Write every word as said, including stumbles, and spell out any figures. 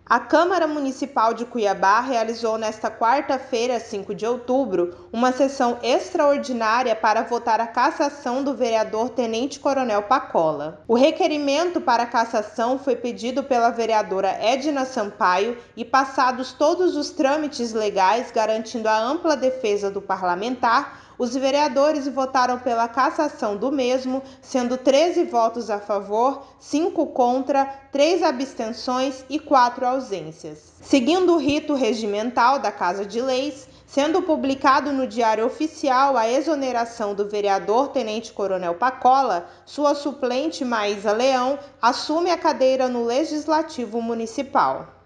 A Câmara Municipal de Cuiabá realizou nesta quarta-feira, cinco de outubro, uma sessão extraordinária para votar a cassação do vereador Tenente Coronel Pacola. O requerimento para cassação foi pedido pela vereadora Edna Sampaio e, passados todos os trâmites legais garantindo a ampla defesa do parlamentar, os vereadores votaram pela cassação do mesmo, sendo treze votos a favor, cinco contra, três abstenções e quatro ausências. Seguindo o rito regimental da Casa de Leis, sendo publicado no Diário Oficial a exoneração do vereador Tenente Coronel Pacola, sua suplente Maísa Leão assume a cadeira no Legislativo Municipal.